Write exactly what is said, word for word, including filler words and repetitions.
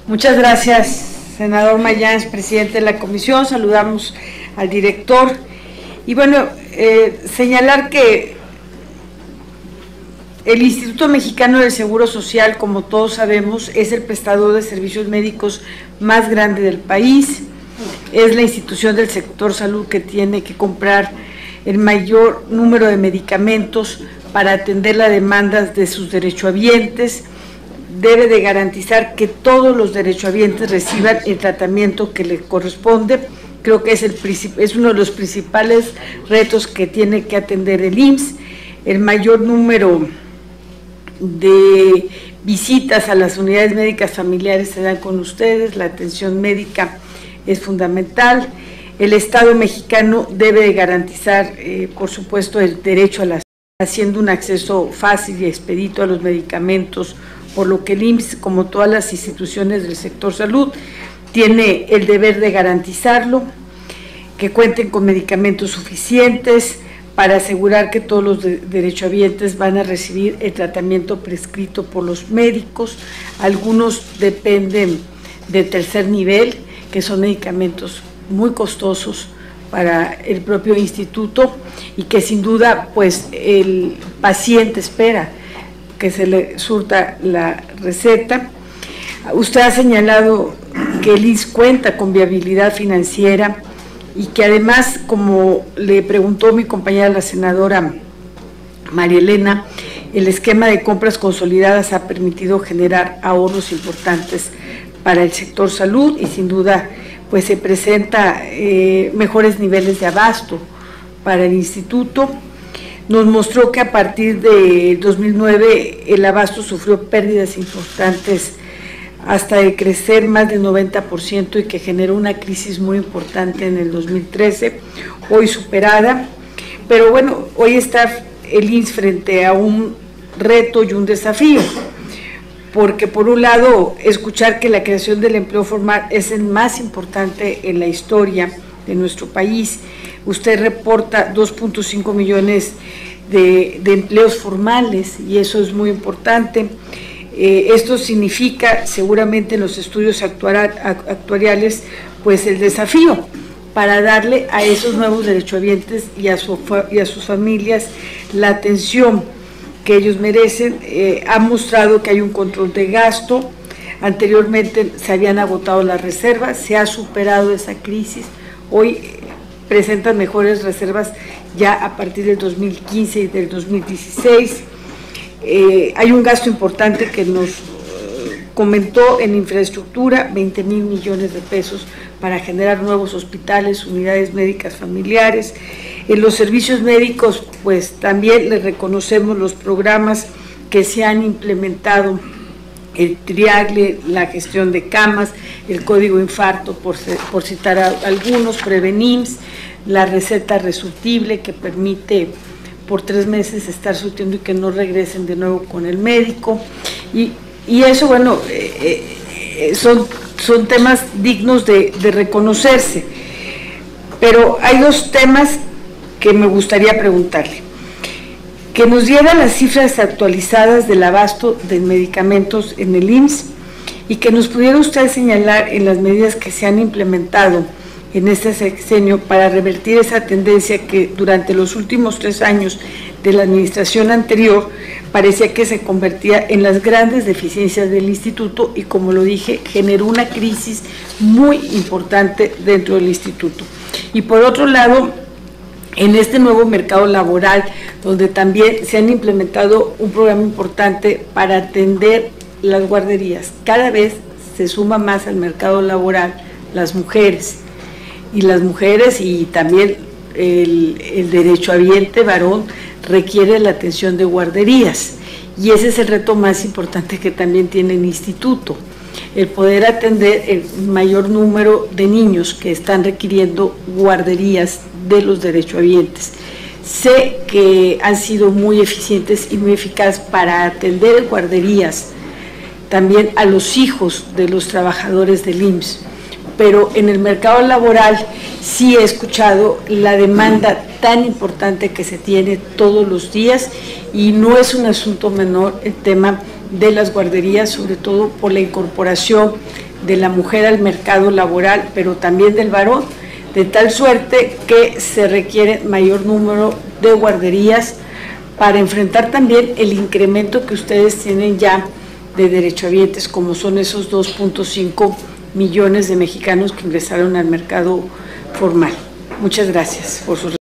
Muchas gracias, senador Mayans, presidente de la comisión. Saludamos al director. Y bueno, eh, señalar que el Instituto Mexicano del Seguro Social, como todos sabemos, es el prestador de servicios médicos más grande del país. Es la institución del sector salud que tiene que comprar el mayor número de medicamentos para atender la demanda de sus derechohabientes. Debe de garantizar que todos los derechohabientes reciban el tratamiento que les corresponde. Creo que es, el, es uno de los principales retos que tiene que atender el I M S S. El mayor número de visitas a las unidades médicas familiares se dan con ustedes, la atención médica es fundamental. El Estado mexicano debe de garantizar, eh, por supuesto, el derecho a la salud, haciendo un acceso fácil y expedito a los medicamentos, por lo que el I M S S, como todas las instituciones del sector salud, tiene el deber de garantizarlo, que cuenten con medicamentos suficientes para asegurar que todos los de derechohabientes van a recibir el tratamiento prescrito por los médicos. Algunos dependen de tercer nivel, que son medicamentos muy costosos para el propio instituto y que sin duda pues el paciente espera que se le surta la receta. Usted ha señalado que el I M S S cuenta con viabilidad financiera y que además, como le preguntó mi compañera la senadora María Elena, el esquema de compras consolidadas ha permitido generar ahorros importantes para el sector salud y sin duda pues se presenta eh, mejores niveles de abasto para el instituto. Nos mostró que a partir de dos mil nueve el abasto sufrió pérdidas importantes hasta de crecer más del noventa por ciento y que generó una crisis muy importante en el dos mil trece, hoy superada. Pero bueno, hoy está el I M S S frente a un reto y un desafío, porque por un lado, escuchar que la creación del empleo formal es el más importante en la historia de nuestro país. Usted reporta dos punto cinco millones de, de empleos formales y eso es muy importante. Eh, esto significa seguramente en los estudios actual, actuariales pues el desafío para darle a esos nuevos derechohabientes y a, su, y a sus familias la atención que ellos merecen. Eh, ha mostrado que hay un control de gasto. Anteriormente se habían agotado las reservas, se ha superado esa crisis, hoy eh, presentan mejores reservas ya a partir del dos mil quince y del dos mil dieciséis. Eh, hay un gasto importante que nos eh, comentó en infraestructura, veinte mil millones de pesos para generar nuevos hospitales, unidades médicas familiares. En los servicios médicos, pues también les reconocemos los programas que se han implementado, el triagle, la gestión de camas, el código infarto, por, por citar a algunos, Prevenims, la receta resurtible que permite por tres meses estar surtiendo y que no regresen de nuevo con el médico, y, y eso, bueno, eh, eh, son, son temas dignos de, de reconocerse, pero hay dos temas que me gustaría preguntarle, que nos diera las cifras actualizadas del abasto de medicamentos en el I M S S y que nos pudiera usted señalar en las medidas que se han implementado en este sexenio para revertir esa tendencia que durante los últimos tres años de la administración anterior parecía que se convertía en las grandes deficiencias del instituto y, como lo dije, generó una crisis muy importante dentro del instituto. Y por otro lado, en este nuevo mercado laboral, donde también se han implementado un programa importante para atender las guarderías, cada vez se suma más al mercado laboral las mujeres, y las mujeres y también el, el derechohabiente varón requiere la atención de guarderías, y ese es el reto más importante que también tiene el instituto, el poder atender el mayor número de niños que están requiriendo guarderías de los derechohabientes. Sé que han sido muy eficientes y muy eficaces para atender guarderías también a los hijos de los trabajadores del I M S S, pero en el mercado laboral sí he escuchado la demanda tan importante que se tiene todos los días, y no es un asunto menor el tema de las guarderías, sobre todo por la incorporación de la mujer al mercado laboral, pero también del varón, de tal suerte que se requiere mayor número de guarderías para enfrentar también el incremento que ustedes tienen ya de derechohabientes, como son esos dos punto cinco millones de mexicanos que ingresaron al mercado formal. Muchas gracias por su